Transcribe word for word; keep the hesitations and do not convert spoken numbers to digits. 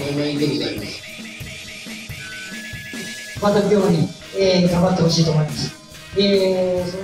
応援でございます。 また今日はね、えー、頑張ってほしいと思います。えー、それ